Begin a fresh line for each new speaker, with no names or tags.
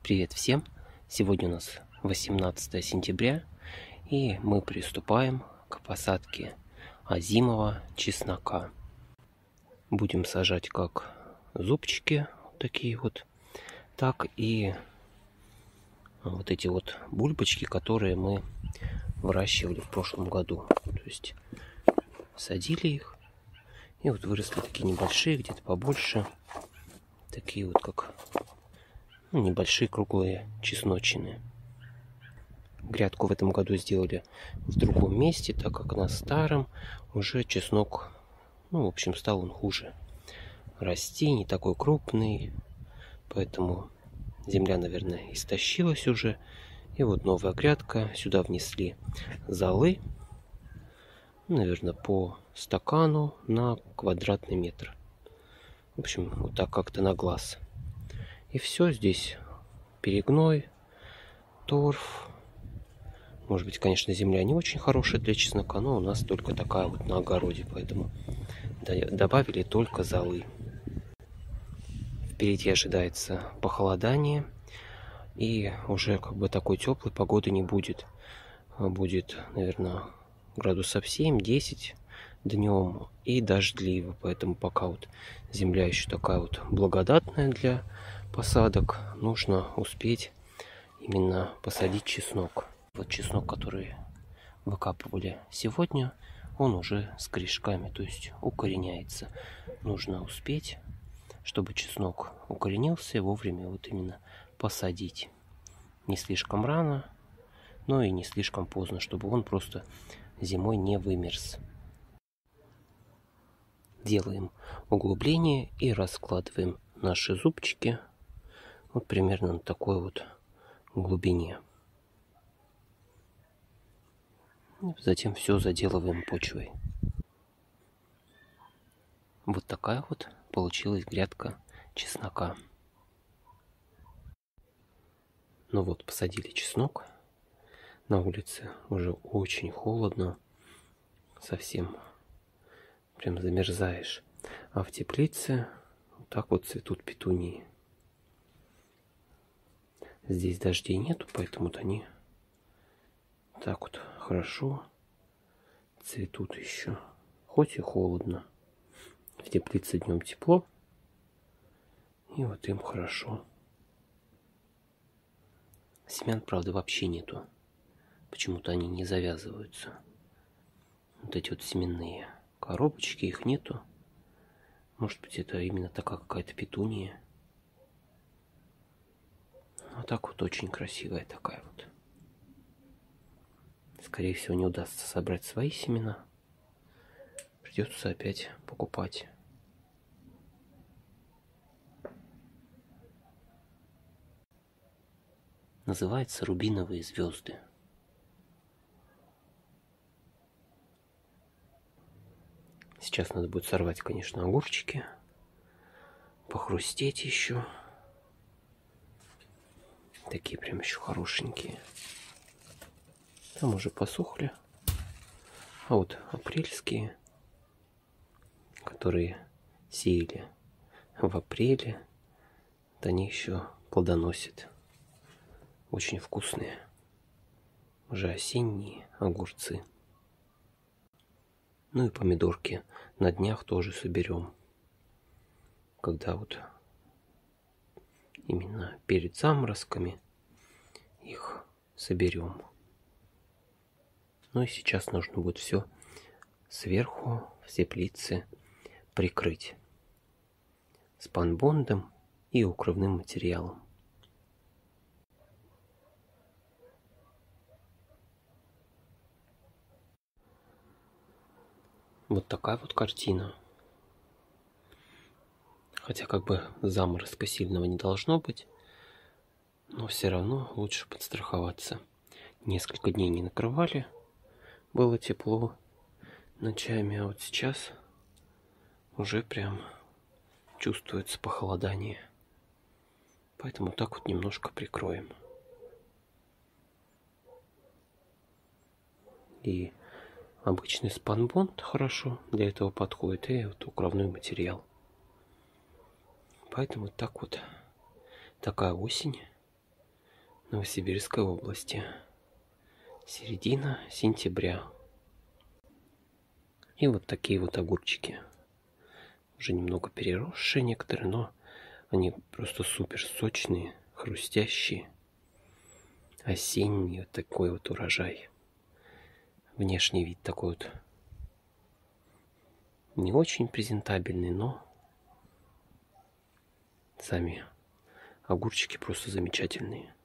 Привет всем! Сегодня у нас 18 сентября, и мы приступаем к посадке озимого чеснока. Будем сажать как зубчики, такие вот, так и вот эти вот бульбочки, которые мы выращивали в прошлом году. То есть садили их, и вот выросли такие небольшие, где-то побольше, такие вот как небольшие круглые чесночины. Грядку в этом году сделали в другом месте, так как на старом уже чеснок, в общем, стал он хуже расти, не такой крупный, поэтому земля, наверное, истощилась уже. И вот новая грядка, сюда внесли золы, наверное, по стакану на квадратный метр. В общем, вот так как-то на глаз. И все, здесь перегной, торф. Может быть, конечно, земля не очень хорошая для чеснока, но у нас только такая вот на огороде, поэтому добавили только золы. Впереди ожидается похолодание, и уже как бы такой теплой погоды не будет. Будет, наверное, градусов 7-10 днем и дождливо, поэтому пока вот земля еще такая вот благодатная для посадок, нужно успеть именно посадить чеснок. Вот чеснок, который выкапывали сегодня, он уже с корешками, то есть укореняется. Нужно успеть, чтобы чеснок укоренился, вовремя вот именно посадить. Не слишком рано, но и не слишком поздно, чтобы он просто зимой не вымерз. Делаем углубление и раскладываем наши зубчики вот примерно на такой вот глубине. Затем все заделываем почвой. Вот такая вот получилась грядка чеснока. Ну вот, посадили чеснок. На улице уже очень холодно. Совсем прям замерзаешь. А в теплице вот так вот цветут петунии. Здесь дождей нету, поэтому они так вот хорошо цветут еще. Хоть и холодно. В теплице днем тепло. И вот им хорошо. Семян, правда, вообще нету. Почему-то они не завязываются. Вот эти вот семенные коробочки, их нету. Может быть, это именно такая какая-то петуния. А так вот очень красивая такая вот. Скорее всего, не удастся собрать свои семена. Придется опять покупать. Называется рубиновые звезды. Сейчас надо будет сорвать, конечно, огурчики. Похрустеть еще. Такие прям еще хорошенькие. Там уже посохли. А вот апрельские, которые сеяли в апреле, вот они еще плодоносят. Очень вкусные. Уже осенние огурцы. Ну и помидорки на днях тоже соберем. Когда вот именно перед заморозками их соберем. Ну и сейчас нужно будет все сверху, все теплицы прикрыть спанбондом и укрывным материалом. Вот такая вот картина. Хотя как бы заморозка сильного не должно быть, но все равно лучше подстраховаться. Несколько дней не накрывали, было тепло ночами, а вот сейчас уже прям чувствуется похолодание. Поэтому так вот немножко прикроем. И обычный спанбонд хорошо для этого подходит, и вот укрывной материал. Поэтому так вот такая осень. Новосибирской области. Середина сентября. И вот такие вот огурчики. Уже немного переросшие некоторые, но они просто супер сочные, хрустящие. Осенний вот такой вот урожай. Внешний вид такой вот не очень презентабельный, но сами огурчики просто замечательные.